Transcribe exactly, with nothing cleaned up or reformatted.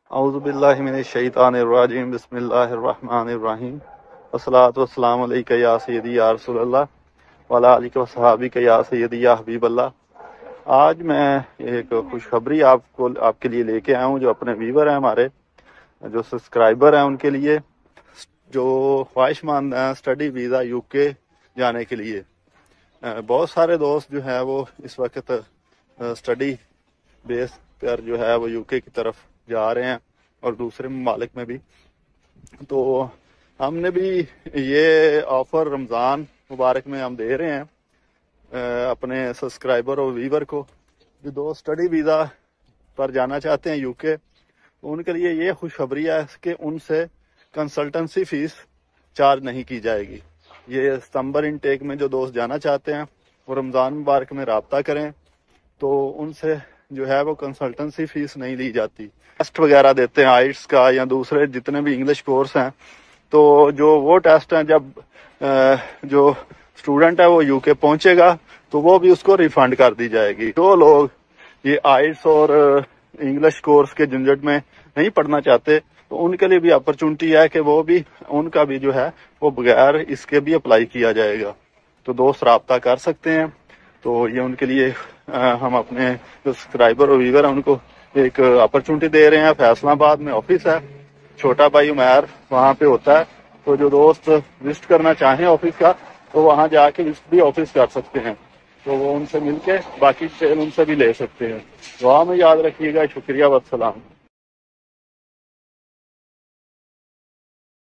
اعوذ باللہ من الشیطان الرجیم بسم اللہ الرحمن الرحیم والصلاۃ والسلام علیک یا سیدی یا رسول اللہ وعلی آلک وصحابک یا سیدی یا حبیب اللہ۔ آج میں ایک خوشخبری آپ کو آپ کے لیے لے کے آیا ہوں، جو اپنے ویور ہیں، ہمارے جو سبسکرائبر ہیں، ان کے لیے جو خواہش مند ہیں اسٹڈی ویزا یو کے جانے کے لیے۔ بہت سارے دوست جو ہیں وہ اس وقت اسٹڈی بیس پر جو ہے وہ یو کے کی طرف جا رہے ہیں اور دوسرے ممالک میں بھی۔ تو ہم نے بھی یہ آفر رمضان مبارک میں ہم دے رہے ہیں اپنے سبسکرائبر اور ویور کو، جو دو اسٹڈی ویزا پر جانا چاہتے ہیں یو کے، ان کے لیے یہ خوشخبری ہے کہ ان سے کنسلٹنسی فیس چارج نہیں کی جائے گی۔ یہ ستمبر انٹیک میں جو دوست جانا چاہتے ہیں وہ رمضان مبارک میں رابطہ کریں، تو ان سے جو ہے وہ کنسلٹنسی فیس نہیں لی جاتی۔ ٹیسٹ وغیرہ دیتے ہیں آئٹس کا یا دوسرے جتنے بھی انگلش کورس ہیں، تو جو وہ ٹیسٹ ہیں جب جو اسٹوڈنٹ ہے وہ یو کے پہنچے گا تو وہ بھی اس کو ریفنڈ کر دی جائے گی۔ جو لوگ یہ آئٹس اور انگلش کورس کے جھنجٹ میں نہیں پڑھنا چاہتے تو ان کے لیے بھی اپرچونٹی ہے کہ وہ بھی ان کا بھی جو ہے وہ بغیر اس کے بھی اپلائی کیا جائے گا، تو دوست رابطہ کر سکتے ہیں۔ تو یہ ان کے لیے ہم اپنے جو سبسکرائبر اور ویور ہیں ان کو ایک اپرچونٹی دے رہے ہیں۔ فیصل آباد میں آفس ہے، چھوٹا بھائی عمیر وہاں پہ ہوتا ہے، تو جو دوست وزٹ کرنا چاہیں آفس کا تو وہاں جا کے وزٹ بھی آفس کر سکتے ہیں، تو وہ ان سے مل کے باقی ڈیٹیل ان سے بھی لے سکتے ہیں۔ دعا میں یاد رکھیے گا۔ شکریہ والسلام۔